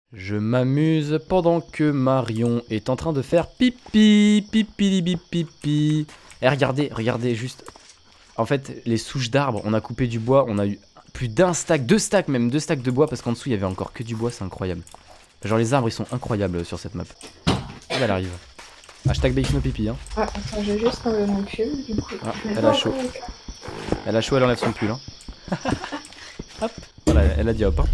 Je m'amuse pendant que Marion est en train de faire pipi, pipi, pipi, pipi. Eh, regardez, regardez juste. En fait, les souches d'arbres, on a coupé du bois, on a eu plus d'un stack, deux stacks même, deux stacks de bois parce qu'en dessous il y avait encore que du bois, c'est incroyable. Genre les arbres ils sont incroyables sur cette map. Elle arrive. Hashtag Bakino pipi hein. Ah, attends, j'ai juste enlevé mon pull, du coup. Ah, elle a chaud. Elle a chaud, elle enlève son pull hein. Hop, voilà, elle a dit hop hein.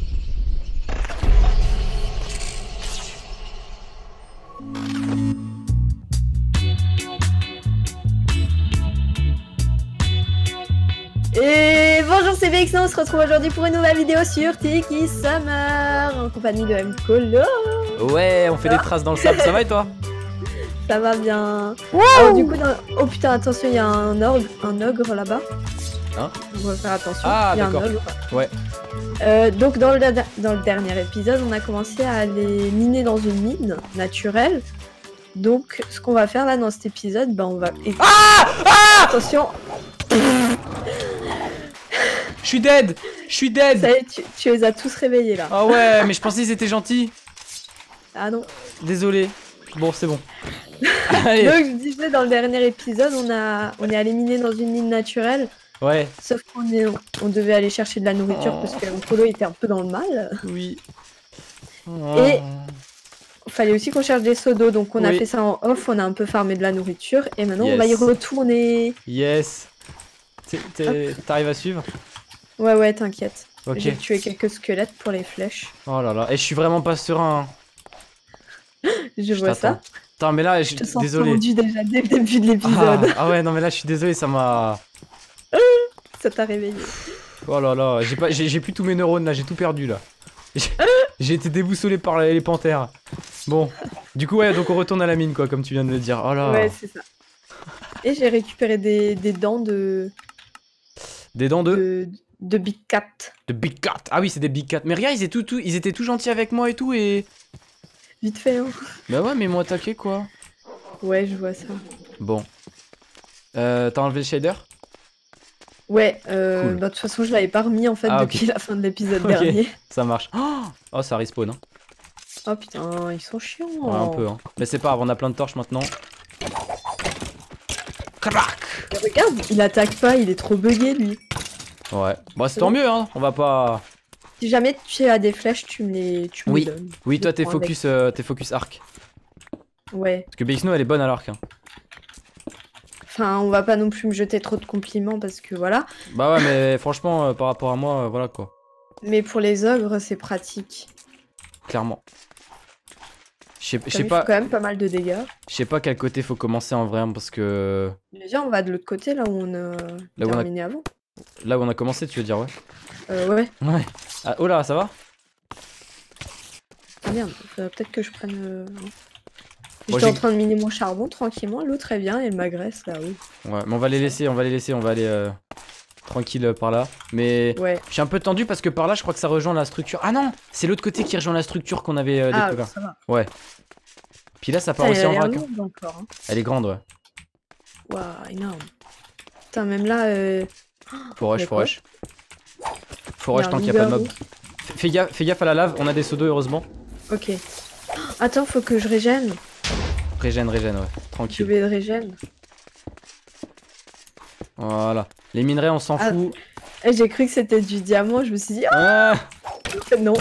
Et bonjour, c'est Vexon, on se retrouve aujourd'hui pour une nouvelle vidéo sur Tiki Summer en compagnie de M-Colo. Ouais, on fait des traces dans le sable, ça va et toi? Ça va bien. Alors, du coup, oh putain, attention, il y a un ogre là-bas. Hein? On va faire attention. Ah, il y a d'accord. un ogre. Ouais. Donc, dans le dernier épisode, on a commencé à aller miner dans une mine naturelle. Donc, ce qu'on va faire là dans cet épisode, on va. Attention! Je suis dead! Je suis dead! Ça y est, tu les as tous réveillés là. Ah ouais, mais je pensais qu'ils étaient gentils. Ah non. Désolé. Bon, c'est bon. Allez. Donc, je disais, dans le dernier épisode, on est allé miner dans une mine naturelle. Ouais. Sauf on devait aller chercher de la nourriture parce que Polo était un peu dans le mal. Oui. Et il fallait aussi qu'on cherche des seaux d'eau. Donc, on a Oui. fait ça en off. On a un peu farmé de la nourriture. Et maintenant, Yes. on va y retourner. Yes. T'arrives à suivre? Ouais, t'inquiète. Ok. J'ai tué quelques squelettes pour les flèches. Oh là là. Et je suis vraiment pas serein. Je vois ça. Attends, mais là, Je te sens désolé. tendu déjà dès le début de l'épisode. Ah ouais, non, mais là, je suis désolé, ça m'a. Ça t'a réveillé. Oh là là, j'ai plus tous mes neurones là, j'ai tout perdu là. J'ai été déboussolé par les panthères. Bon, du coup, ouais, donc on retourne à la mine quoi, comme tu viens de le dire. Oh là. Ouais, c'est ça. Et j'ai récupéré des dents de. Des dents de Big Cat. De Big Cat. Ah oui, c'est des Big Cat. Mais regarde, ils étaient tout gentils avec moi et tout et. Vite fait, hein. Bah ouais, mais ils m'ont attaqué quoi. Ouais, je vois ça. Bon. T'as enlevé le shader? Ouais, Cool. de toute façon, je l'avais pas remis en fait depuis la fin de l'épisode dernier. Ça marche. Oh, ça respawn. Hein. Oh putain, ils sont chiants. Ouais, un peu. Hein. Mais c'est pas grave, on a plein de torches maintenant. Crac! Et regarde, il attaque pas, il est trop bugué lui. Ouais. Bah, c'est tant mieux, hein. On va pas. Si jamais tu as des flèches, tu me les donnes. Oui, toi, Je t'es prends focus arc. Ouais. Parce que Bexno, elle est bonne à l'arc. Hein. Enfin, on va pas non plus me jeter trop de compliments parce que voilà. Bah ouais, mais franchement, par rapport à moi, voilà quoi. Mais pour les ogres, c'est pratique. Clairement. Je sais Ça pas. fait quand même pas mal de dégâts. Je sais pas quel côté faut commencer en vrai, hein, parce que. Déjà, on va de l'autre côté, là où on a terminé avant. Là où on a commencé, tu veux dire, ouais. Ouais. Ouais. Ah, oh là, ça va? Ah merde, faudrait peut-être que je prenne. Moi, J'étais en train de miner mon charbon tranquillement, l'autre elle vient et elle m'agresse là, oui. Ouais, mais on va les laisser, on va aller tranquille par là. Mais Ouais. je suis un peu tendu parce que par là, je crois que ça rejoint la structure. Ah non, c'est l'autre côté qui rejoint la structure qu'on avait découvert. Ça va. Ouais. Puis là, ça part Putain, aussi en elle a vrac. l'air Hein. lourde encore, hein. Elle est grande, ouais. Waouh, énorme. Putain, même là. Faut rush, faut rush. Faut rush tant qu'il n'y a pas de mob. Fais gaffe à la lave, on a des seaux d'eau heureusement. Ok. Attends, faut que je régène. Régène, ouais. Je Tranquille. vais de régène. Voilà. Les minerais, on s'en fout. J'ai cru que c'était du diamant, je me suis dit. Ah Non.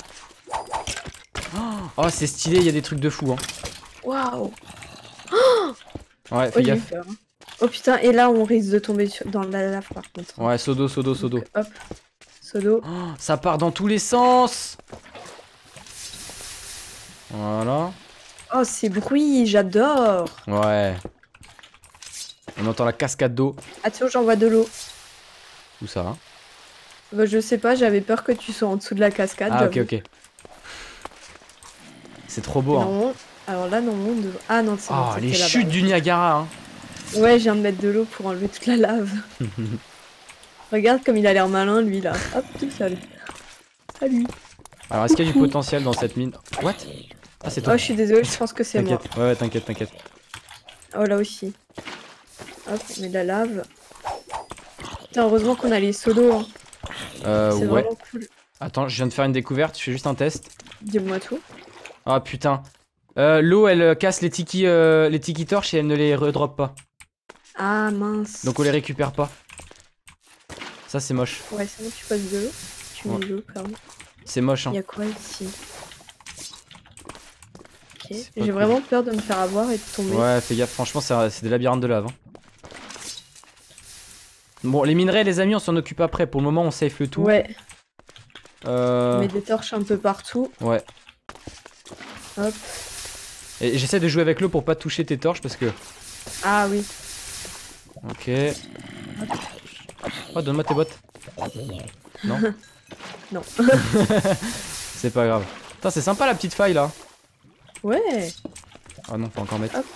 Oh, c'est stylé, il y a des trucs de fou. Hein. Waouh. Ouais, fais J'ai eu gaffe. peur. Oh putain, et là on risque de tomber dans la lave par contre. Ouais, seau d'eau. Donc, hop. Sodo. Oh, ça part dans tous les sens. Voilà. Oh, ces bruits, j'adore. Ouais. On entend la cascade d'eau. Attention, j'envoie de l'eau. Où ça hein? Bah, je sais pas, j'avais peur que tu sois en dessous de la cascade. Ah, ok, j'avoue. ok. C'est trop beau. Hein. Non. Alors là, non, ah non, c'est bon, Oh, c'était les là-bas. chutes du Niagara. Hein. Ouais, je viens de mettre de l'eau pour enlever toute la lave. Regarde comme il a l'air malin, lui, là. Hop, tout seul. Salut. Alors, est-ce qu'il y a du potentiel dans cette mine? What? Ah, c'est toi. Oh, je suis désolée, je pense que c'est moi. T'inquiète. Ouais, t'inquiète. Oh, là aussi. Hop, on met de la lave. Putain, heureusement qu'on a les seaux d'eau. Hein. C'est Ouais. vraiment cool. Attends, je viens de faire une découverte. Je fais juste un test. Dis-moi tout. Ah putain. L'eau elle casse les tiki torches et elle ne les redrop pas. Ah mince. Donc on les récupère pas. Ça c'est moche. Ouais, c'est bon, tu passes de l'eau. Tu mets Ouais. de l'eau, pardon. C'est moche hein. Il y a quoi ici? Ok. C'est pas J'ai cool. vraiment peur de me faire avoir et de tomber. Ouais fais gaffe, franchement c'est des labyrinthes de lave. Hein. Bon les minerais les amis on s'en occupe après, pour le moment on safe le tout. Ouais, Euh... on met des torches un peu partout. Ouais. Hop. Et j'essaie de jouer avec l'eau pour pas toucher tes torches parce que... Ah oui. Ok. Oh donne-moi tes bottes. Non. Non. C'est pas grave. Putain c'est sympa la petite faille là. Ouais. Ah non faut encore mettre. Hop.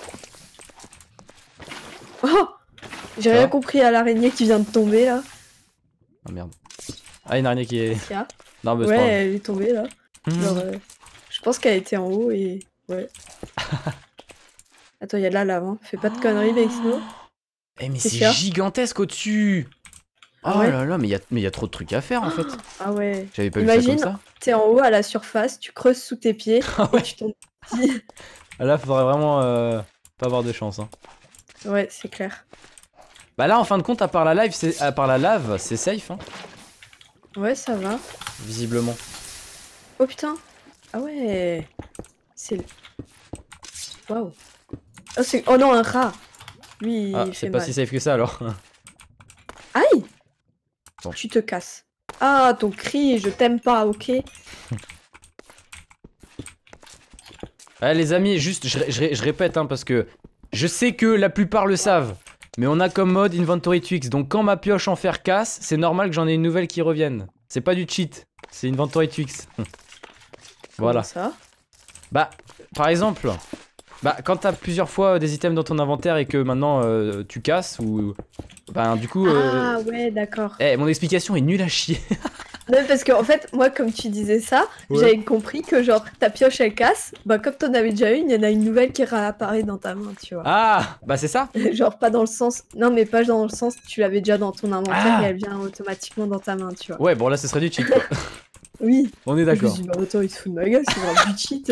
Oh, j'ai Ça rien va compris à l'araignée qui vient de tomber là. Ah merde. Ah une araignée qui est... Tiens. Non bah c'est Ouais, pas grave. elle est tombée là. Mmh. Genre, je pense qu'elle était en haut et... Ouais. Attends, il y a de la lave, hein. Fais pas de conneries, Vexno. Eh mais C'est c'est sûr gigantesque au-dessus. Ah Oh ouais là là mais il y a trop de trucs à faire en fait. Ah ouais. J'avais pas vu ça Imagine, comme ça. t'es en haut à la surface, tu creuses sous tes pieds Ah et ouais. tu tombes. Ah, là faudrait vraiment pas avoir de chance hein. Ouais, c'est clair. Bah là en fin de compte à part la lave c'est safe hein. Ouais, ça va. Visiblement. Oh putain. Ah ouais. C'est... Waouh. Oh, oh non, un rat. Lui, Ah il fait c'est pas mal. si safe que ça alors. Aïe. Bon. Tu te casses. Ah, ton cri, je t'aime pas, ok. Ouais les amis juste je répète hein parce que je sais que la plupart le savent. Mais on a comme mode Inventory Twix. Donc quand ma pioche en fer casse, c'est normal que j'en ai une nouvelle qui revienne. C'est pas du cheat, c'est Inventory Twix. Voilà. Comment ça? Bah, par exemple, bah, quand t'as plusieurs fois des items dans ton inventaire et que maintenant tu casses ou... Bah du coup... Ah ouais, d'accord. Eh, mon explication est nulle à chier. Non, parce qu'en fait, moi, comme tu disais ça, Ouais. j'avais compris que genre ta pioche elle casse, bah comme t'en avais déjà une, il y en a une nouvelle qui réapparaît dans ta main, tu vois. Ah, bah c'est ça. Genre pas dans le sens, non mais pas dans le sens tu l'avais déjà dans ton inventaire Ah. et elle vient automatiquement dans ta main, tu vois. Ouais, bon là ce serait du cheat quoi. Oui. On est Je me d'accord. suis dit, bah attends, il se fout de ma gueule, c'est vraiment du cheat.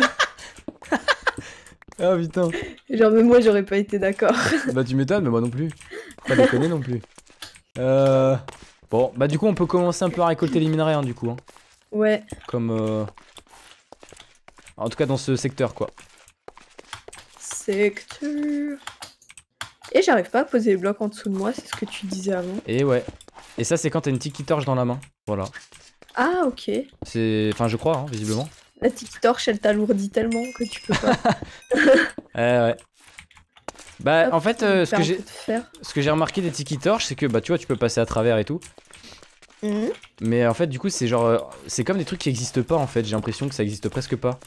Ah putain. Genre même moi j'aurais pas été d'accord. Bah tu m'étonnes, mais moi non plus. Pas déconner non plus. Bon, bah du coup on peut commencer un peu à récolter les minerais hein, du coup. Hein. Ouais. Comme... En tout cas dans ce secteur quoi. Secteur. Et j'arrive pas à poser les blocs en dessous de moi, c'est ce que tu disais avant. Et ouais. Et ça c'est quand t'as une tiki torche dans la main. Voilà. Ah ok. C'est... Enfin je crois, hein, visiblement. La petite torche elle t'alourdit tellement que tu peux pas. Ouais. Bah Hop, en fait faire un peu de fer. ce que j'ai remarqué des tiki torches c'est que bah tu vois tu peux passer à travers et tout. Mhm. Mais en fait du coup c'est genre c'est comme des trucs qui existent pas en fait, j'ai l'impression que ça existe presque pas.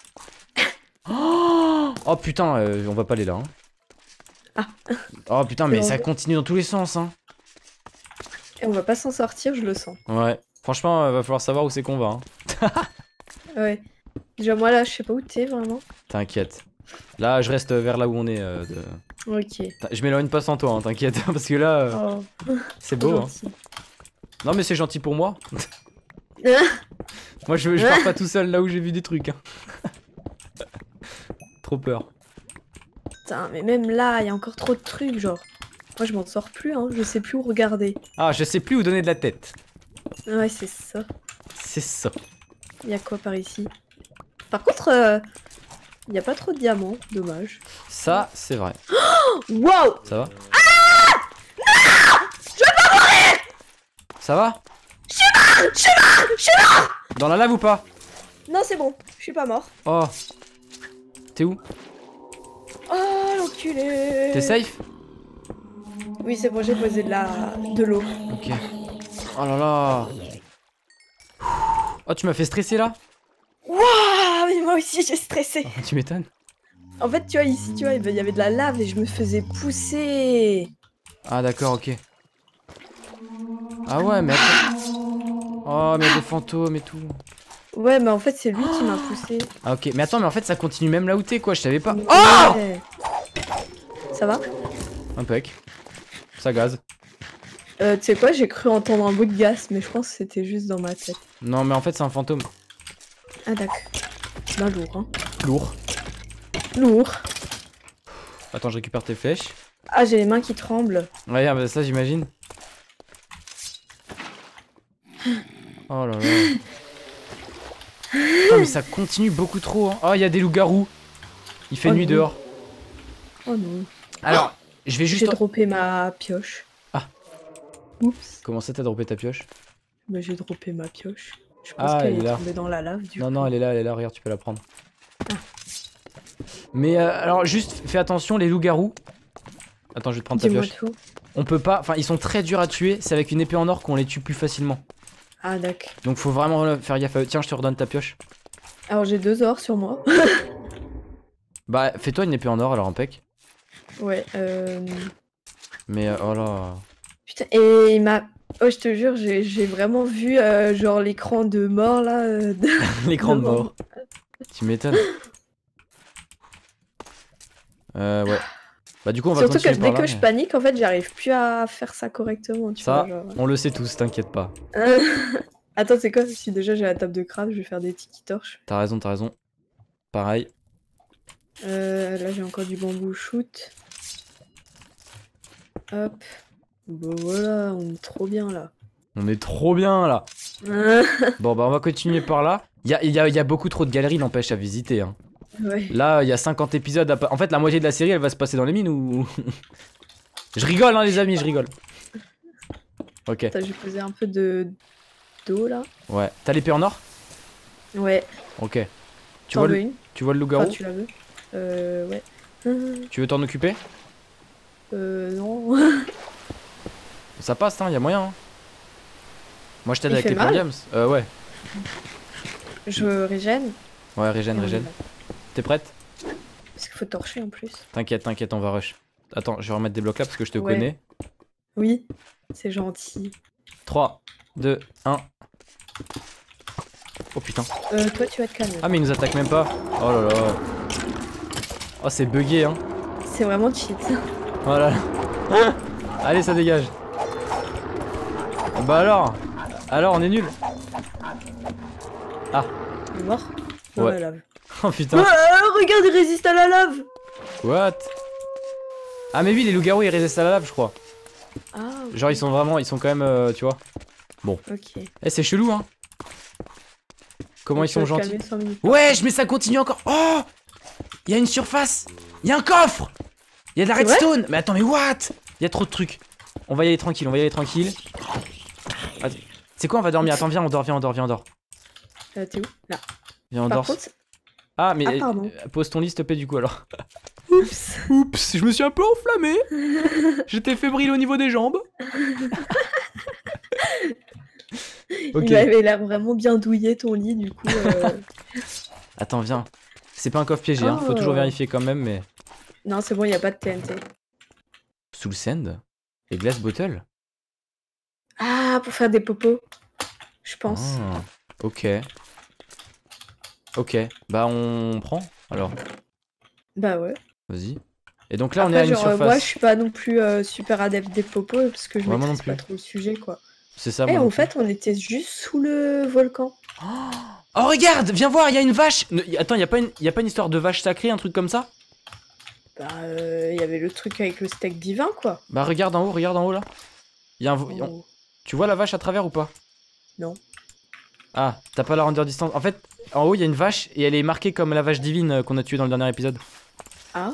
Oh putain on va pas aller là hein. Ah. Oh putain mais C'est ça bon. continue dans tous les sens hein. Et on va pas s'en sortir, je le sens. Ouais. Franchement va falloir savoir où c'est qu'on va hein. Ouais. Déjà moi là je sais pas où t'es vraiment. T'inquiète. Là je reste vers là où on est Ok. Je m'éloigne pas sans toi hein, t'inquiète parce que là Oh, c'est trop beau hein. gentil. Non mais c'est gentil pour moi. Moi je pars pas tout seul là où j'ai vu des trucs hein. Trop peur. Putain, mais même là, il y a encore trop de trucs, genre. Moi, je m'en sors plus, hein. Je sais plus où regarder. Ah je sais plus où donner de la tête. Ouais, c'est ça. C'est ça. Il y a quoi par ici? Par contre, il y a pas trop de diamants, dommage. Ça c'est vrai. Waouh! Ça va? Ah non! Je vais pas mourir! Ça va? Je suis mort! Dans la lave ou pas? Non, c'est bon, je suis pas mort. Oh. T'es où? Oh, l'enculé! T'es safe? Oui, c'est bon, j'ai posé de l'eau. Ok. Oh là là. Oh tu m'as fait stresser là? Waouh! Mais moi aussi, j'ai stressé. Oh, tu m'étonnes. En fait, tu vois, ici, tu vois, il y avait de la lave et je me faisais pousser. Ah d'accord ok. Ah ouais mais attends. Oh mais des fantômes et tout. Ouais, mais en fait, c'est lui qui m'a poussé. Ah ok mais attends mais en fait ça continue même là où t'es quoi je savais pas. Ouais. Ça va? Impec. Ça gaze. Tu sais quoi, j'ai cru entendre un bout de gaz, mais je pense que c'était juste dans ma tête. Non mais en fait c'est un fantôme. Ah d'accord. Bah lourd, hein. Lourd. Lourd. Attends, je récupère tes flèches. Ah, j'ai les mains qui tremblent. Ouais, bah ça j'imagine. Oh là là. Putain, mais ça continue beaucoup trop. Hein. Oh, il y a des loups-garous. Il fait Oh nuit non. dehors. Oh non. Alors, je vais juste... J'ai droppé ma pioche. Ah. Oups. Comment ça t'as droppé ta pioche? Bah j'ai droppé ma pioche. Je pense Ah, qu'elle elle est est là. tombée dans la lave du Non, coup. non, elle est là, regarde, tu peux la prendre. Ah. Mais alors, juste fais attention, les loups-garous. Attends, je vais te prendre ta Dis-moi pioche. tout. On peut pas... Enfin, ils sont très durs à tuer. C'est avec une épée en or qu'on les tue plus facilement. Ah d'accord. Donc faut vraiment faire gaffe à eux. Tiens, je te redonne ta pioche. Alors j'ai 2 ors sur moi. Bah, fais-toi une épée en or, alors impec. Ouais, Mais oh là... putain, et il m'a... Oh, je te jure, j'ai vraiment vu genre l'écran de mort là. L'écran de devant mort. Tu m'étonnes. Ouais. Bah du coup on va Surtout continuer que par dès là. que je panique, en fait, j'arrive plus à faire ça correctement. Tu Ça, vois, genre... on le sait tous, t'inquiète pas. Attends, c'est quoi? Si déjà j'ai la table de craft, je vais faire des tiki torches. T'as raison, t'as raison. Pareil. Là, j'ai encore du bambou shoot. Hop. Bon, voilà, on est trop bien là. On est trop bien là. Bon bah on va continuer par là. Il y a beaucoup trop de galeries, n'empêche, à visiter. Hein. Ouais. Là, il y a 50 épisodes. En fait, la moitié de la série, elle va se passer dans les mines ou... Je rigole, hein, les amis, je rigole. Ok. Attends, j'ai posé un peu d'eau là. Ouais. T'as l'épée en or? Ouais. Ok. Tu T'en vois, veux une? tu vois le loup-garou? Enfin, tu la veux? Ouais. Tu veux t'en occuper? Non. Ça passe, hein, y a moyen. Hein. Moi, je t'aide Il avec fait tes mal Games. Ouais. Je régène. Ouais, régène, Et on y régène. va. T'es prête? Parce qu'il faut torcher en plus. T'inquiète, t'inquiète, on va rush. Attends, je vais remettre des blocs là parce que je te Ouais. connais. Oui, c'est gentil. 3, 2, 1. Oh putain. Toi, tu vas te calmer. Ah, mais il nous attaque même pas. Oh là là. Oh, c'est bugué, hein. C'est vraiment cheat. Oh là là. Allez, ça dégage. Bah alors, on est nul. Ah. Il est mort dans Ouais. la lave. Oh putain. Regarde, il résiste à la lave. What? Ah, mais oui, les loups-garous ils résistent à la lave, je crois. Ah, ok. Genre, ils sont quand même, tu vois. Ok. Eh, c'est chelou, hein. Comment ils Tu sont vas te gentils. calmer 5 minutes. Ouais, mais ça continue encore. Oh! Il y a une surface. Il y a un coffre. Il y a de la C'est vrai redstone. Mais attends, mais what? Il y a trop de trucs. On va y aller tranquille, Attends. C'est quoi, on va dormir? Attends, viens, on dort. T'es où? Là. Viens, on Par dort. contre... Ah, mais Ah, pardon. pose ton lit, s'il te plaît, du coup, alors. Oups. Oups, je me suis un peu enflammé. J'étais fébrile au niveau des jambes. Ok. Il avait l'air vraiment bien douillé ton lit, du coup. Attends, viens. C'est pas un coffre piégé, hein. Faut toujours vérifier quand même, mais. Non, c'est bon, il a pas de TNT. Soul Sand et Glass Bottle. Ah, pour faire des popos. Je pense. Ah, ok. Ok, bah on prend alors. Bah ouais. Vas-y. Et donc là, on Après, est à une genre, surface. moi, je suis pas non plus super adepte des popos parce que je Ouais, moi non maîtrise pas plus. trop le sujet, quoi. C'est ça, Eh, moi non en plus. fait, on était juste sous le volcan. Oh, regarde, viens voir, il y a une vache. Attends, y a pas une histoire de vache sacrée, un truc comme ça? Bah, il y avait le truc avec le steak divin, quoi. Bah regarde en haut là. Il y a un... Oh. Tu vois la vache à travers ou pas? Non. Ah, t'as pas la render distance. En fait, en haut, il y a une vache et elle est marquée comme la vache divine qu'on a tuée dans le dernier épisode. Ah.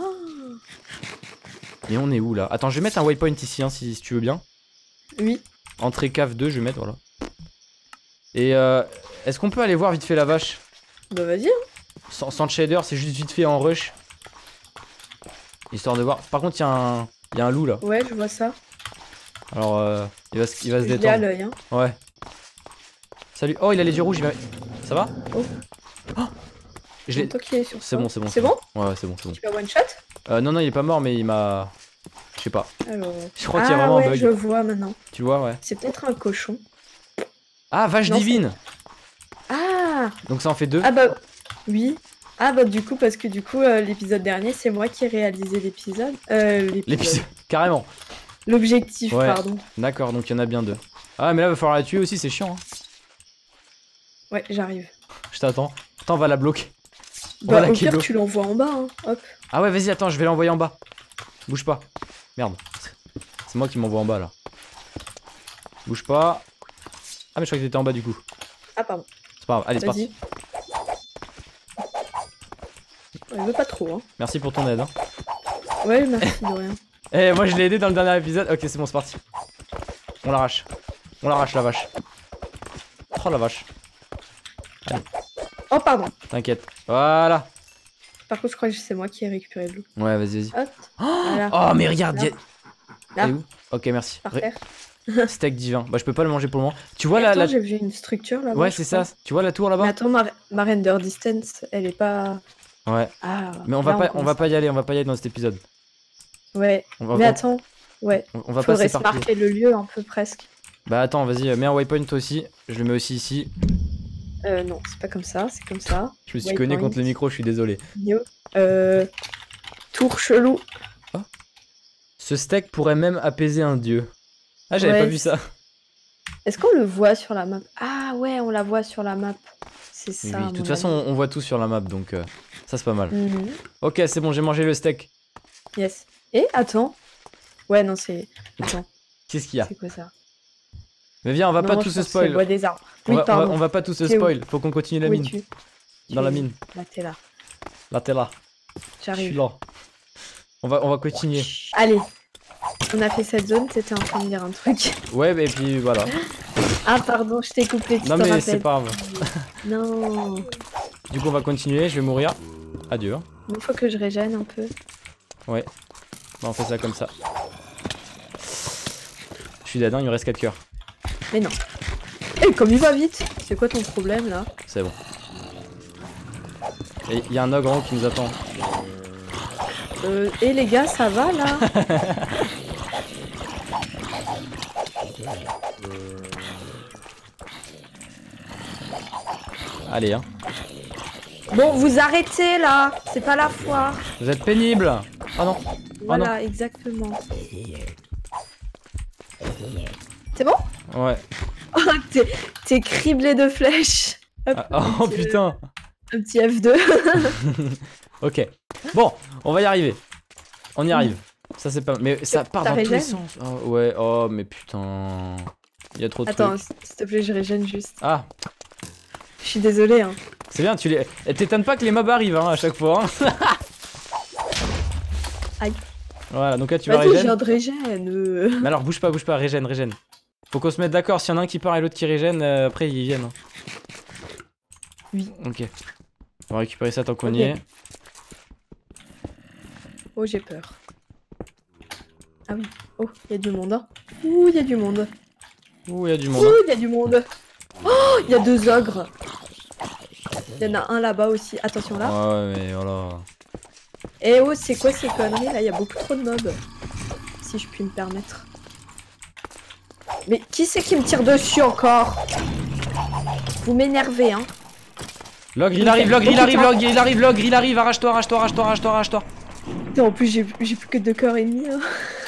Et on est où là? Attends, je vais mettre un waypoint ici, hein, si tu veux bien. Oui. Entrée cave 2, je vais mettre, voilà. Et est-ce qu'on peut aller voir vite fait la vache? Bah, vas-y. Hein. Sans le shader, c'est juste vite fait en rush. Histoire de voir. Par contre, il y a un loup là. Ouais, je vois ça. Alors, il va se Je l'ai à détendre. l'œil, hein. Ouais. Salut. Oh, il a les yeux rouges. Ça va? Oh. Oh, je l'ai- C'est toi qui es sur C'est ça. bon, c'est bon. C'est bon? Ouais, c'est bon. Tu vas one shot? Non, il est pas mort, mais il m'a. Je sais pas. Alors... Je crois qu'il y a vraiment ouais, un bug. je vois maintenant. Tu vois, ouais. C'est peut-être un cochon. Ah, vache Non, divine. Ah. Donc ça en fait 2. Ah bah oui. Ah bah du coup parce que du coup l'épisode dernier c'est moi qui ai réalisé l'épisode. L'épisode. Carrément. L'objectif Ouais. pardon. D'accord, donc il y en a bien 2. Ah, mais là, va falloir la tuer aussi, c'est chiant. Hein. Ouais j'arrive. Je t'attends. Attends, on va la bloquer. On va Bah, la au pire, kilo. tu l'envoies en bas, hein. Hop. Ah ouais, vas-y, attends, je vais l'envoyer en bas. Bouge pas. Merde. C'est moi qui m'envoie en bas là. Bouge pas. Ah mais je crois que t'étais en bas du coup. Ah, pardon. C'est pas grave, allez c'est parti. Elle veut pas trop, hein. Merci pour ton aide. Hein. Ouais, merci de rien. Eh moi je l'ai aidé dans le dernier épisode. Ok c'est bon c'est parti. On l'arrache. On l'arrache la vache. Oh la vache. Allez. Oh, pardon. T'inquiète. Voilà. Par contre, je crois que c'est moi qui ai récupéré de l'eau. Ouais vas-y vas-y. Hop. Voilà. Oh mais regarde. Là. Là. Là. Où ok merci. Par terre. Steak divin. Bah je peux pas le manger pour le moment. Tu vois Attends, la... j'ai vu une structure là-bas. Ouais je c'est crois. ça. Tu vois la tour Mais là-bas. attends, ma render distance, elle est pas. Ouais. Ah. Mais on va pas y aller. On va pas y aller dans cet épisode. Ouais. On va, Mais attends. Ouais. on va pas Faudrait se s'éparpiller. marquer le lieu un peu presque. Bah attends, vas-y, mets un waypoint toi aussi. Je le mets aussi ici. Non, c'est pas comme ça, c'est comme ça. Je me suis cogné contre le micro, je suis désolé. Yo. Tour chelou. Ce steak pourrait même apaiser un dieu. Ah, j'avais Ouais, pas vu ça. Est-ce qu'on le voit sur la map? Ah ouais, on la voit sur la map. C'est Oui, ça. à oui, de toute mon façon, avis. on voit tout sur la map, donc ça c'est pas mal. Mhm. Ok, c'est bon, j'ai mangé le steak. Yes. Et attends. Ouais, non, c'est. Attends, Qu'est-ce qu'il y a? c'est quoi ça? Mais viens, on va Non, pas je tous se pense que c'est spoil. le bois des arbres. On Oui, va, pardon. on va pas tous se T'es où? spoil. Faut qu'on continue la Oui, mine. tu- Dans la mine. Là, t'es là. Là, t'es là. Je suis J'arrive. là. On va continuer. Allez. On a fait cette zone, t'étais en train de dire un truc. Ouais, et puis voilà. Ah, pardon, je t'ai coupé, tu Non te mais rappelles. c'est pas grave. Non. Du coup, on va continuer. Je vais mourir. Adieu. Hein. Il faut que je régène un peu. Ouais. Bah, on fait ça comme ça. Je suis dead, hein, il me reste 4 cœurs. Mais non. Eh, comme il va vite. C'est quoi ton problème là? C'est bon. Et il y a un ogre en haut qui nous attend. Et les gars, ça va là? Allez, hein. Bon, vous arrêtez là. C'est pas la foire. Vous êtes pénible. Oh non. Voilà, exactement. C'est bon? Ouais. Oh, t'es criblé de flèches. Hop, Ah, oh petit, putain. un petit F2. Ok. Bon, on va y arriver. On y arrive. Ça c'est pas. Mais ça part T'as dans tous les régène? sens. Oh, ouais. Oh mais putain. Il y a trop de Attends, trucs. s'il te plaît, je régène juste. Ah, Je suis désolée. Hein. c'est bien. Tu les. T'étonnes pas que les mobs arrivent hein, à chaque fois. Hein. Aïe. Voilà. Donc là tu vas Vas-y, régène. j'ai un de régène. Mais alors bouge pas, régène, régène. Faut qu'on se mette d'accord. S'il y en a un qui part et l'autre qui régène, après ils viennent. Hein. Oui. Ok. On va récupérer ça tant qu'on y Ok. est. Oh, j'ai peur. Ah oui. Oh, il y a du monde. Hein. Ouh, il y a du monde. Ouh, il y a du monde. Ouh, il y a du monde. Oh, il y a 2 ogres. Il y en a un là-bas aussi. Attention là. Ouais, mais voilà. Eh oh, c'est quoi ces conneries là? Il y a beaucoup trop de mobs. Si je puis me permettre. Mais qui c'est qui me tire dessus encore? Vous m'énervez, hein. L'ogre il arrive, l'ogre il arrive, l'ogre il arrive, l'ogre il arrive, arrache-toi, arrache-toi, arrache-toi, arrache-toi, arrache-toi. Putain, en plus, j'ai plus que 2 cœurs et demi. Hein.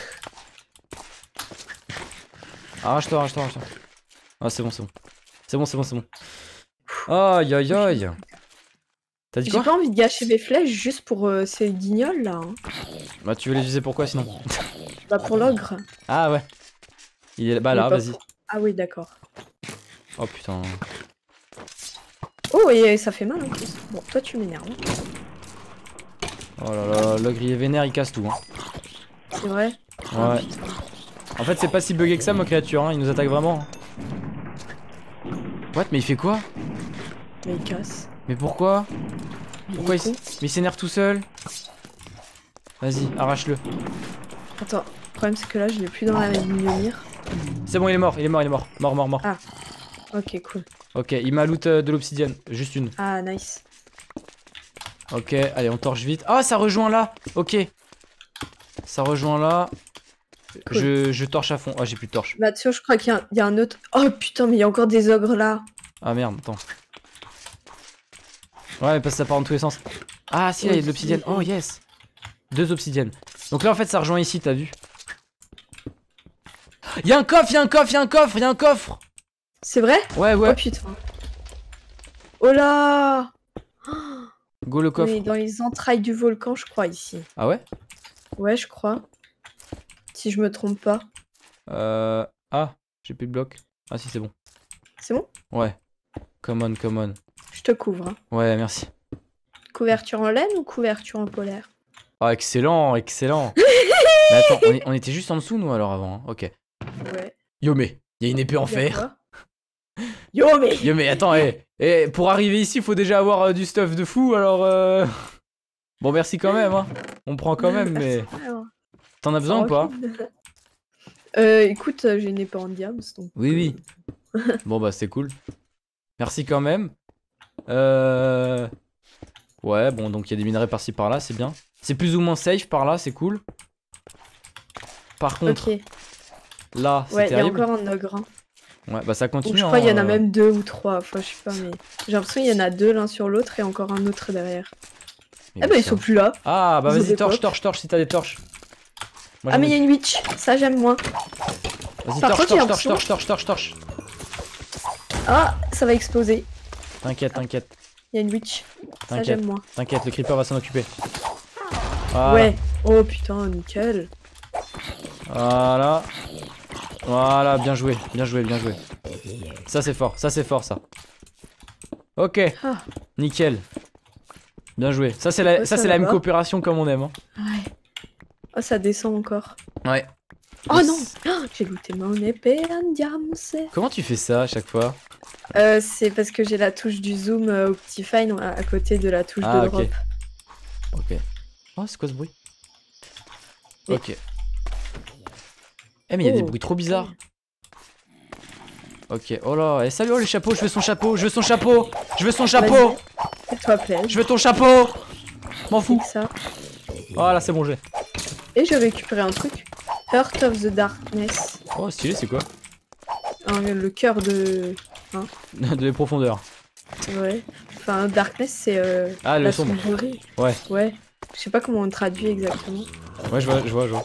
Arrache-toi, arrache-toi, arrache-toi. Ah, c'est bon, c'est bon. C'est bon, c'est bon, c'est bon. Aïe, aïe, aïe. T'as dit J'ai quoi? pas envie de gâcher mes flèches juste pour ces guignols là. Hein. Bah, tu veux les user pourquoi sinon? Bah, pour l'ogre. Ah, ouais. Il est bah là, Mais pas vas-y. pour- Ah oui, d'accord. Oh putain. Oh, et ça fait mal en plus. Bon, toi, tu m'énerves. Hein. Oh là là, l'ogre il est vénère, il casse tout. Hein. C'est vrai? Ah, Ouais. putain. En fait, c'est pas si bugué que ça, ma créature. Hein. Il nous attaque vraiment. What? Mais il fait quoi? Mais il casse. Mais pourquoi? Il Pourquoi est il con. Mais il s'énerve tout seul? Vas-y, arrache-le. Attends, le problème c'est que là, je l'ai plus dans la mire. C'est bon, il est mort, il est mort, il est mort. Mort, mort, mort. Ah. Ok, cool. Ok, il m'a loot de l'obsidienne. Juste une. Ah, nice. Ok, allez, on torche vite. Ah, ça rejoint là. Ok. Ça rejoint là. Cool. Je torche à fond. Ah, j'ai plus de torche. Mathieu, je crois qu'il y a un autre. Oh putain, mais il y a encore des ogres là. Ah merde, attends. Ouais, parce que ça part dans tous les sens. Ah, si, là, il y a de l'obsidienne. Oh, yes. 2 obsidiennes. Donc là, en fait, ça rejoint ici, t'as vu? Il y a un coffre, il y a un coffre, il y a un coffre, il y a un coffre. C'est vrai? Ouais, ouais. Oh putain. Oh là. Go le On coffre. est dans les entrailles du volcan, je crois, ici. Ah ouais? Ouais, je crois. Si je me trompe pas. Ah, j'ai plus de bloc. Ah si, c'est bon. C'est bon? Ouais. Come on, come on. Je te couvre. Hein. Ouais, merci. Couverture en laine ou couverture en polaire? Ah, excellent, excellent. Mais attends, on était juste en dessous, nous, alors, avant. Hein. Ok. Ouais. Yo, mais, il y a une épée en Y a fer. quoi? Yo, mais Yo, mais attends, pour arriver ici, il faut déjà avoir du stuff de fou, alors... Bon, merci quand même, hein. On prend quand même, mais... T'en as besoin ou pas? Écoute, j'ai une épée en diams, donc... Oui, oui. Bon, bah, c'est cool. Merci quand même. Ouais, bon, donc il y a des minerais par-ci, par-là, c'est bien. C'est plus ou moins safe par là, c'est cool. Par contre, Ok. là, c'est Ouais, il y a terrible. encore un ogre. Hein. Ouais, bah ça Ou continue. je crois qu'il y en a hein, même 2 ou 3. Enfin, je sais pas, mais... J'ai l'impression qu'il y en a 2 l'un sur l'autre et encore un autre derrière. Mais Ah bah, ils ça- sont plus là. Ah, bah Ils ont vas-y, des torche, potes. torche, torche si t'as des torches. Moi, Ah, j'en mais il y ai- a une witch. Ça, j'aime moins. Vas-y, par torche, contre, il y a torche, un torche, torche, torche, torche, torche. Ah, ça va exploser. T'inquiète, t'inquiète, Il y a une witch. Ça, T'inquiète. j'aime moins. t'inquiète, le creeper va s'en occuper. Voilà. Ouais. Oh putain, nickel. Voilà. Voilà, bien joué, bien joué, bien joué. Ça c'est fort, ça. Ok, Ah, nickel. Bien joué. Ça c'est la, Ouais, ça, ça c'est la va. même coopération comme on aime. Hein. ouais. Oh, ça descend encore. Ouais. Oh Mais non c'est- Ah, j'ai goûté mon épée en diams. Comment tu fais ça à chaque fois? C'est parce que j'ai la touche du zoom Optifine à côté de la touche Ah de ok. drop. Ok. Oh c'est quoi ce bruit? Et- Ok. Eh mais il y a des Oh, bruits trop bizarres. Ok, oh là, et salut, oh le chapeau, je veux son chapeau, je veux son chapeau, je veux son chapeau, Fais-toi plaisir. je veux ton chapeau. M'en fous. Fixe ça. Voilà, c'est bon, j'ai. Et je vais récupérer un truc. Heart of the Darkness. Oh stylé, c'est quoi? Le cœur de... De les profondeurs. Ouais. Enfin, Darkness, c'est Ah, le la sombre. sombrerie. Ouais. Ouais. Je sais pas comment on traduit exactement. Ouais, je vois.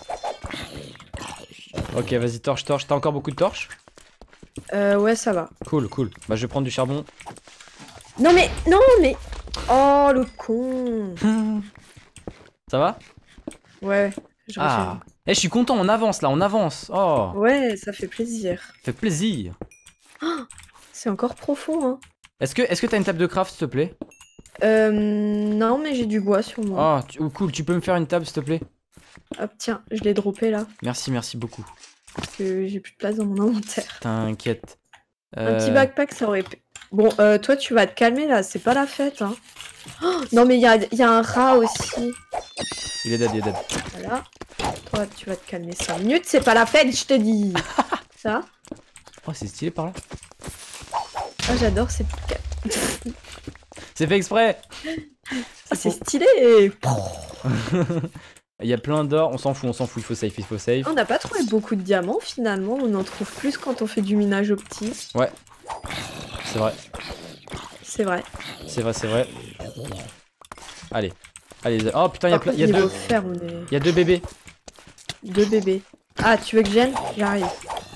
Ok, vas-y, torche. T'as encore beaucoup de torches? Ouais, ça va. Cool. Bah, je vais prendre du charbon. Non mais... Oh, le con. Ça va? Ouais, je Ah. retiens. Eh, je suis content, on avance là, on avance. Oh, Ouais, ça fait plaisir. fait plaisir. C'est encore profond, hein. Est-ce que t'as une table de craft, s'il te plaît? Non, mais j'ai du bois sur moi. Oh, cool, tu peux me faire une table, s'il te plaît? Hop, tiens, je l'ai droppé là, Merci beaucoup. parce que j'ai plus de place dans mon inventaire. T'inquiète. Un petit backpack, ça aurait pu... Bon, toi, tu vas te calmer là, c'est pas la fête, hein. Oh, non, mais il y a un rat aussi. Il est dead. Voilà. Toi, tu vas te calmer 5 minutes, c'est pas la fête, je te dis. Ça. Oh, c'est stylé par là. Ah, j'adore ces... C'est fait exprès. Ah, c'est stylé. Il y a plein d'or, on s'en fout, il faut safe. On n'a pas trouvé beaucoup de diamants finalement, on en trouve plus quand on fait du minage optique. Ouais, c'est vrai. C'est vrai. Allez. Oh putain, Par contre, il y a niveau deux. fer, on est... Il y a 2 bébés. 2 bébés. Ah, tu veux que je vienne? J'arrive.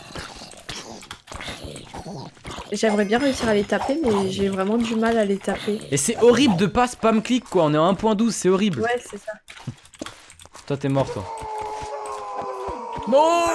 J'aimerais bien réussir à les taper, mais j'ai vraiment du mal à les taper. Et c'est horrible de pas spam click quoi, on est à 1.12, c'est horrible. Ouais, c'est ça. Toi t'es mort toi. Non.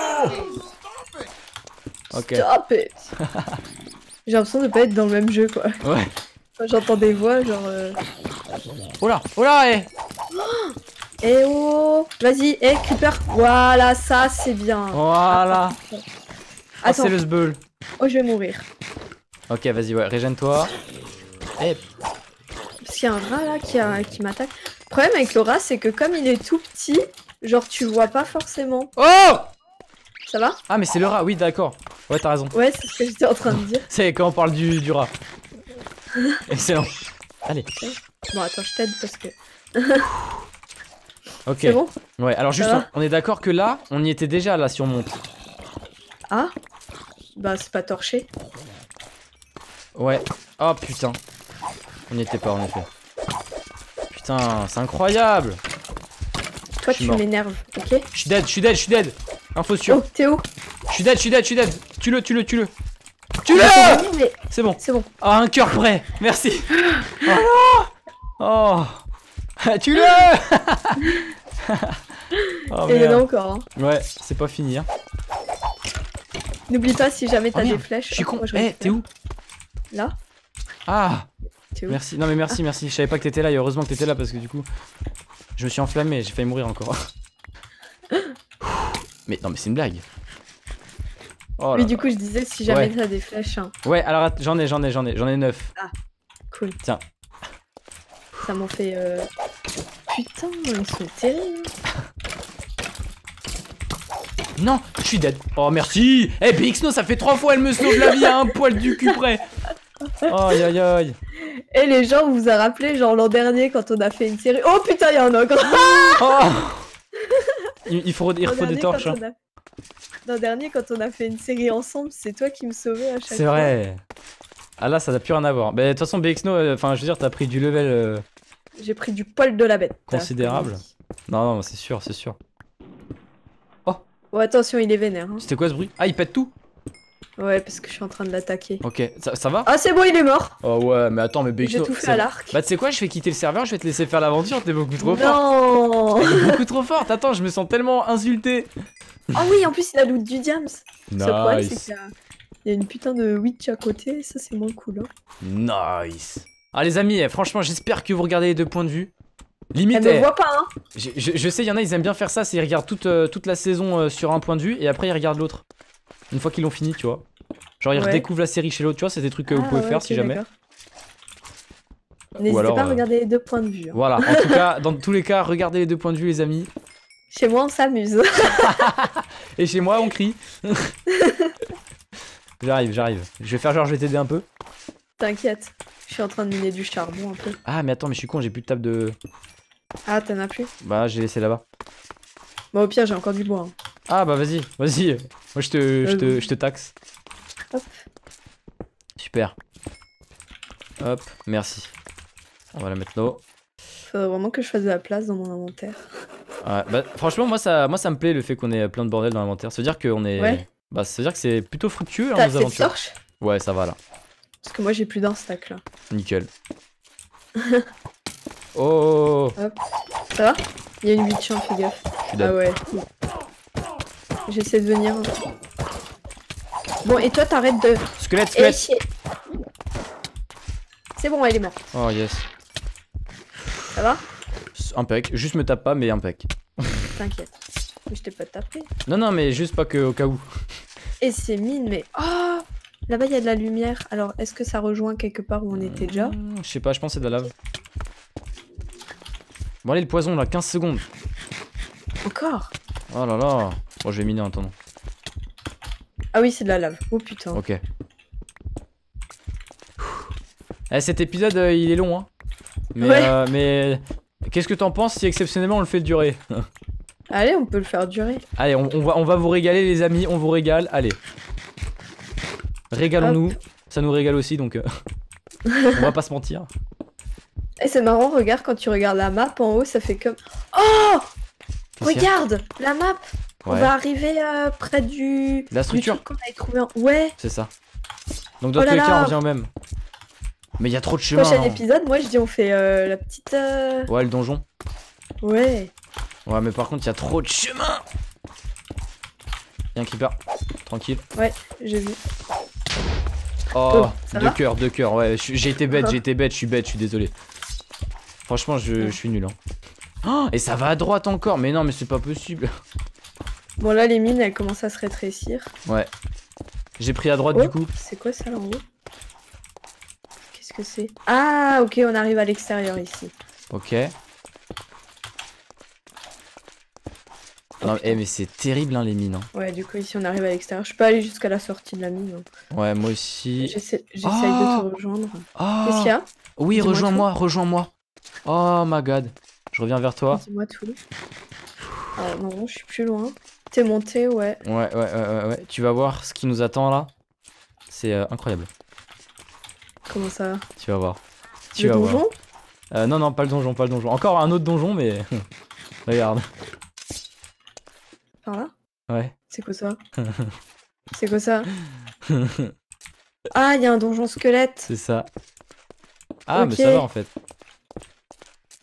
Ok. Stop it. J'ai l'impression de pas être dans le même jeu, quoi. Ouais. Quand j'entends des voix, genre... Oh là, eh. Eh oh! Vas-y, Creeper! Voilà, ça, c'est bien. Voilà. Oh, Attends. c'est le sbeul. Oh, je vais mourir. Ok, vas-y, ouais, régène-toi. Eh, Parce qu'il y a un rat, là, qui m'attaque. Le problème avec le rat, c'est que comme il est tout petit, genre, tu le vois pas forcément. oh. Ça va? Ah mais c'est le rat, oui d'accord. Ouais, t'as raison. Ouais, c'est ce que j'étais en train de dire. C'est quand on parle du rat. Excellent. Allez. Bon, attends, je t'aide parce que... Ok. C'est bon? Ouais, alors juste, Ça va on est d'accord que là, on y était déjà là si on monte. Ah? Bah, c'est pas torché. Ouais. Oh putain. On n'y était pas en effet. Putain, c'est incroyable. Toi, Je suis tu mort. m'énerves, ok? Je suis dead. Info sûre. Oh, t'es où? Je suis dead. Tue-le. Tue-le. Mais C'est bon. c'est bon. Ah, un cœur prêt. Merci. Oh. Tue-le. Oh, Et il y en a merde. encore. Hein. Ouais, c'est pas fini. Hein. N'oublie pas, si jamais t'as des Merde, flèches. Je suis con. moi, je Eh, récupère. t'es où? Là. Ah. T'es où? Merci. Non mais merci, merci. Je savais pas que t'étais là et heureusement que t'étais là parce que du coup, je me suis enflammé. J'ai failli mourir encore. Mais non mais c'est une blague. Oh là Mais là. du coup, je disais, si jamais Ouais. t'as des flèches. Hein. Ouais, alors j'en ai 9. Cool. Tiens. Ça m'en fait. Putain, ils sont terribles. Non, je suis dead. Oh merci. Eh Bixno, ça fait 3 fois elle me sauve la vie à un poil du cul près. Aïe aïe aïe. Et les gens, vous a rappelé, genre l'an dernier, quand on a fait une série. Oh putain, il y a un ogre. Oh. Il faut L'an des dernier, torches. quand Hein. L'an dernier, quand on a fait une série ensemble, c'est toi qui me sauvais à chaque fois. C'est vrai. Ah là, ça n'a plus rien à voir. Bah de toute façon, Bixno, enfin je veux dire, t'as pris du level J'ai pris du poil de la bête. considérable. Non, c'est sûr, c'est sûr. Oh, attention, il est vénère. Hein. C'était quoi ce bruit? Ah, il pète tout? Ouais, parce que je suis en train de l'attaquer. Ok, ça va? Ah, c'est bon, il est mort. Oh ouais, mais attends, mais J'ai Bixno. tout fait c'est- à l'arc. Bah tu sais quoi, je vais quitter le serveur, je vais te laisser faire l'aventure, t'es beaucoup trop forte. Non. T'es beaucoup trop forte, attends, je me sens tellement insulté. Ah oui, en plus, il a loot du diams. Ce problème, c'est Nice. qu'il y a une putain de witch à côté. Ça, c'est moins cool. Hein. Nice. Ah les amis, franchement, j'espère que vous regardez les deux points de vue. Limite, Elle me voit pas, hein. je sais, il y en a, ils aiment bien faire ça, c'est ils regardent toute la saison sur un point de vue et après ils regardent l'autre. Une fois qu'ils l'ont fini, tu vois. Genre ils Ouais. redécouvrent la série chez l'autre, tu vois, c'est des trucs que vous Ah, pouvez ouais, faire ok, si jamais. d'accord. N'hésitez alors, pas à regarder les deux points de vue. Hein. Voilà, en tout cas, dans tous les cas, regardez les deux points de vue les amis. Chez moi, on s'amuse. Et chez moi, on crie. J'arrive. Je vais faire genre, je vais t'aider un peu. T'inquiète. Je suis en train de miner du charbon un peu. Ah, mais attends, mais je suis con, j'ai plus de table de. Ah, t'en as plus? Bah, j'ai laissé là-bas. Bon, au pire, j'ai encore du bois. Hein. Ah, bah, vas-y. Moi, je te taxe. Hop. Super. Hop, merci. On va la mettre là. Faudrait vraiment que je fasse de la place dans mon inventaire. Ouais, bah, franchement, moi ça me plaît le fait qu'on ait plein de bordel dans l'inventaire. Ça veut dire qu'on est. Ouais. Bah, ça veut dire que c'est plutôt fructueux T'as hein, nos assez de aventures. torches? Ouais, ça va là. Parce que moi, j'ai plus d'un stack là. Nickel. Oh, Ça va? Il y a une witch, hein, fais gaffe. je suis dead. Ah ouais. J'essaie de venir. Bon, et toi, t'arrêtes de. Squelette, Eh, squelette. chier. C'est bon, elle est morte. Oh yes. Ça va? Impec. Juste me tape pas, mais impec. T'inquiète. Mais je t'ai pas tapé. Non, mais juste pas que au cas où. Et c'est mine, mais. Oh! Là-bas, il y a de la lumière. Alors, est-ce que ça rejoint quelque part où on était déjà? Je sais pas, je pense que c'est de la lave. Bon, allez, le poison là, 15 secondes. Encore? Oh là là. Bon, je vais miner en attendant. Ah oui, c'est de la lave. Oh putain. Ok. Eh, cet épisode, il est long, hein. Mais, Ouais. mais qu'est-ce que t'en penses si exceptionnellement on le fait durer? Allez, on peut le faire durer. Allez, on va vous régaler, les amis. On vous régale. Allez. Régalons-nous. Ça nous régale aussi, donc on va pas se mentir. Et c'est marrant, regarde, quand tu regardes la map en haut, ça fait comme. Oh! Qu'est-ce qu'il y a? Regarde! La map! On Ouais, va arriver près du. La structure. Du truc qu'on avait trouvé en. Ouais! c'est ça. Donc dans Oh tous là les cas, là. on revient au même. Mais il y a trop de chemin. Prochain hein. épisode, moi je dis on fait la petite. Ouais, le donjon. Ouais! Ouais, mais par contre, il y a trop de chemin. Y'a un creeper. Tranquille. J'ai vu. Oh, ça deux va cœurs. Ouais, j'ai été bête, je suis désolé. Franchement, je suis nul. Hein. Oh, et ça va à droite encore. Mais non, mais c'est pas possible. Bon, là, les mines elles commencent à se rétrécir. Ouais. J'ai pris à droite Oh, du coup. c'est quoi ça là en haut? Qu'est-ce que c'est? Ah, ok, on arrive à l'extérieur ici. Ok. Oh, Non, putain. mais c'est terrible hein, les mines. Hein. Ouais, du coup, ici on arrive à l'extérieur. Je peux aller jusqu'à la sortie de la mine. Hein. Ouais, moi aussi. J'essaye Oh de te rejoindre. Oh Qu'est-ce qu'il y a? Oui, Dis-moi rejoins-moi. Oh my god. Je reviens vers toi. Dis-moi tout. Alors, non, je suis plus loin. T'es monté, ouais. Ouais. Tu vas voir ce qui nous attend là. C'est incroyable. Comment ça? Tu vas voir. Tu Le vas voir. donjon? Non, pas le donjon. Encore un autre donjon, mais. Regarde. Par là? Ouais. C'est quoi ça? C'est quoi ça? Ah, il y a un donjon squelette. C'est ça. Ah, mais Ok. ça va en fait.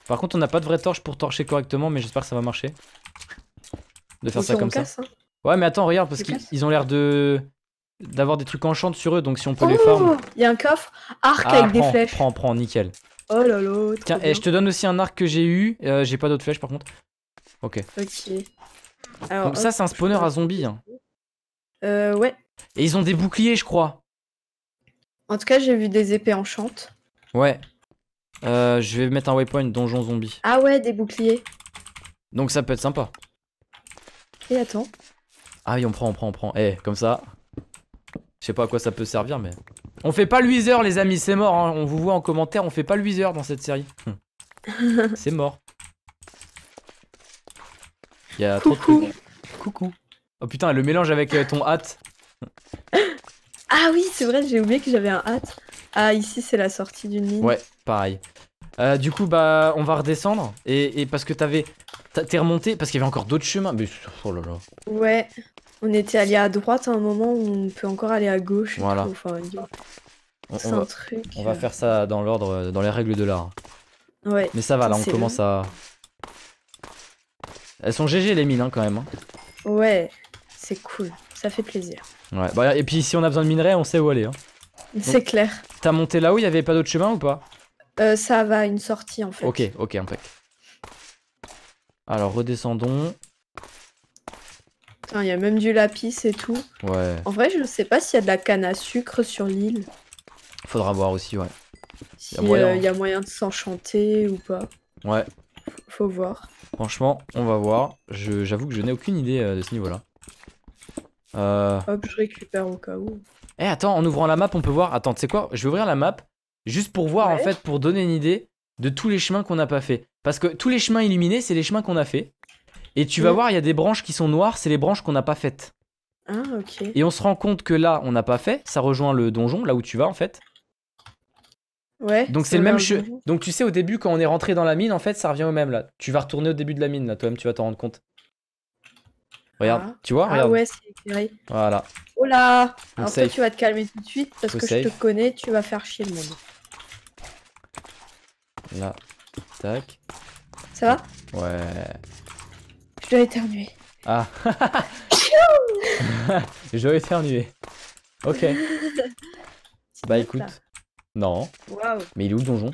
Par contre, on n'a pas de vraie torche pour torcher correctement, mais j'espère que ça va marcher. De faire Ok, ça on comme ça. casse, hein. Ouais, mais attends, regarde, parce Je casse. qu'ils ont l'air d'avoir des trucs enchantés sur eux, donc si on peut les farm. Oh, il y a un coffre arc Ah, avec des flèches. prends, nickel. Oh là là, trop Tiens, bien. et je te donne aussi un arc que j'ai eu. J'ai pas d'autres flèches par contre. Ok. Ok. Alors, Donc ça, hop, c'est un spawner à zombies. Hein. Ouais. Et ils ont des boucliers, je crois. En tout cas, j'ai vu des épées enchantes. Ouais. Je vais mettre un waypoint donjon zombie. Ah ouais, des boucliers. Donc ça peut être sympa. Et attends. Ah oui, on prend. Eh, comme ça. Je sais pas à quoi ça peut servir, mais... On fait pas le Wither, les amis, c'est mort. Hein. On vous voit en commentaire, on fait pas le Wither dans cette série. C'est mort. Il y a trop de Coucou. trucs. Coucou. Oh putain, le mélange avec ton hâte. Ah oui, c'est vrai, j'ai oublié que j'avais un hâte. Ah, ici, c'est la sortie d'une mine. Ouais, pareil. Du coup, bah, on va redescendre. Et parce que t'es remonté, parce qu'il y avait encore d'autres chemins. Mais, oh là là. Ouais. On était allé à droite à un moment où on peut encore aller à gauche. et Voilà. tout. Enfin, On c'est va, un truc. on va faire ça dans l'ordre, dans les règles de l'art. Ouais. Mais ça va, là, on C'est commence à... Elles sont GG les mines, hein, quand même. Hein. Ouais. C'est cool. Ça fait plaisir. Ouais, bah, et puis si on a besoin de minerais, on sait où aller. Hein. C'est clair. T'as monté là-haut, il y avait pas d'autre chemin ou pas? Ça va à une sortie en fait. Ok, impec. Alors, redescendons. Il y a même du lapis et tout. Ouais, En vrai, je sais pas s'il y a de la canne à sucre sur l'île. faudra voir aussi, ouais. Si moyen. y a moyen de s'enchanter ou pas. Ouais, Faut voir. franchement, on va voir. J'avoue que je n'ai aucune idée de ce niveau-là. Hop, je récupère au cas où. Eh, attends, en ouvrant la map, on peut voir... Attends, tu sais quoi? Je vais ouvrir la map, juste pour voir, en Ouais. fait, pour donner une idée de tous les chemins qu'on n'a pas fait. Parce que tous les chemins illuminés, c'est les chemins qu'on a fait. Et tu vas voir, il y a des branches qui sont noires, c'est les branches qu'on n'a pas faites. Ah, ok. Et on se rend compte que là, on n'a pas fait. Ça rejoint le donjon, là où tu vas, en fait. Ouais. Donc ça c'est le va même au chemin. donjon. Donc tu sais, au début, quand on est rentré dans la mine, en fait, ça revient au même, là. Tu vas retourner au début de la mine, là. Toi-même, tu vas t'en rendre compte. Regarde, Ah. tu vois, Ah regarde. ouais, c'est éclairé. Voilà. Oh là! Donc Alors toi, safe. tu vas te calmer tout de suite parce Faut que je te safe. connais, tu vas faire chier le monde. Là. Tac. Ça va? Ouais. Je dois éternuer. Ah. Je vais éternuer. Ok. Bah écoute. Non. Waouh. Mais il est où le donjon?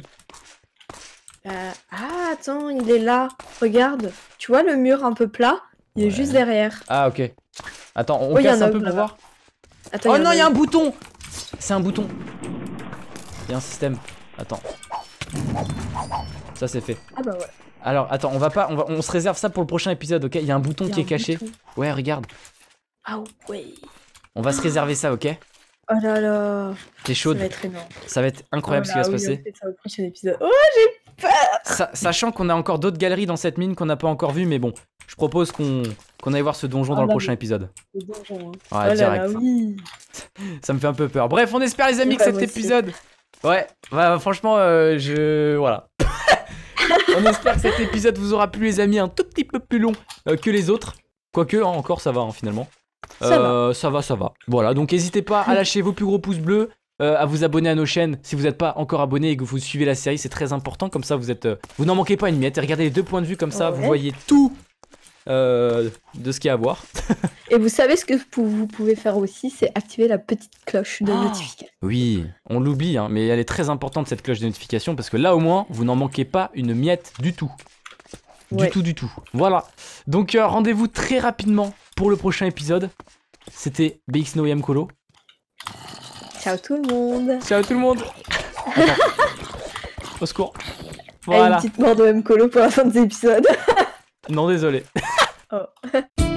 Ah, attends, il est là. Regarde. Tu vois le mur un peu plat? Il est Ouais. juste derrière. Ah ok. Attends, on Oh, y casse en a un un peu pour là-bas. voir. Attends, Oh non, il y a un bout. bouton. C'est un bouton. Il y a un système. Attends. Ça c'est fait. Ah bah ouais. Alors attends, on se réserve ça pour le prochain épisode, ok? Il y a un bouton Il y a qui est un caché. bouton. Ouais, regarde. Ah ouais. On va se réserver ça, ok? Oh là là. T'es Ça chaude. va être énorme. Ça va être incroyable ce qui va se Oui, passer. on fait ça au prochain épisode. Oh, Sachant qu'on a encore d'autres galeries dans cette mine qu'on n'a pas encore vues, mais bon, je propose qu'on aille voir ce donjon dans le là, prochain épisode. le donjon. Hein. Ouais, Oh là direct. là, oui. Ça me fait un peu peur. Bref, on espère les amis que Ouais, cet moi aussi. épisode... Ouais, bah, franchement, Voilà. On espère que cet épisode vous aura plu les amis, un tout petit peu plus long que les autres. Quoique, hein, encore ça va hein, finalement. Ça va. Voilà, donc n'hésitez pas à lâcher vos plus gros pouces bleus, à vous abonner à nos chaînes si vous n'êtes pas encore abonné et que vous suivez la série, c'est très important. Comme ça, vous n'en manquez pas une miette. Et regardez les 2 points de vue comme ça, Ouais. vous voyez tout de ce qu'il y a à voir. Et vous savez ce que vous pouvez faire aussi, c'est activer la petite cloche de Oh. notification. Oui, on l'oublie, hein, mais elle est très importante cette cloche de notification parce que là au moins, vous n'en manquez pas une miette du tout. Ouais. Du tout. Voilà. Donc rendez-vous très rapidement pour le prochain épisode. C'était BXNoEM Colo. Ciao tout le monde. Ciao tout le monde. Attends. Au secours. Allez, Voilà. une petite mort de M. Colo pour la fin de cet épisode. Non, désolé. Oh.